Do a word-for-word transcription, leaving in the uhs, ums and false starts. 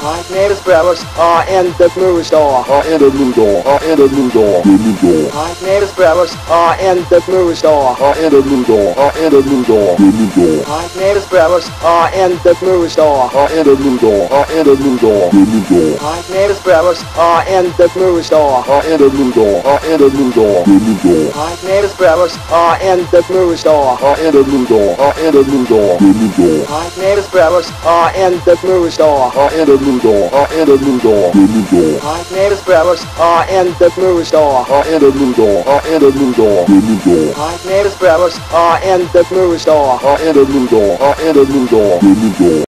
My name is Brothers, uh, and the movie star. Uh, and a new dog. Uh, and a new dog. The new dog. My name is Brothers, uh, and the movie star. Uh, and a new dog. Uh, and a new dog. The new dog. My name is Brothers, uh, and the movie star. Uh, and a new dog. Uh, and a new dog. The new dog. My name is Brothers, uh, and the movie star. Uh, and a new dog. Uh, and a new dog. The new dog. My name is Brothers, uh, and the movie star. Uh, and a new dog. Uh, and a new dog. The new dog. My name is Brothers, uh, and the movie star. Uh, and a new dog. Uh, and a new dog. The new dog. My name is Brothers, uh, and the movie star. Uh, and a new dog. Uh, and a new dog. The new dog. My name is Brothers, uh, and the movie star. Uh, and a new dog. Uh, and a new dog. The new dog.